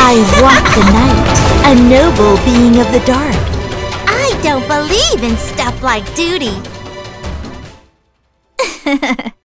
I walk the night, a noble being of the dark. I don't believe in stuff like duty.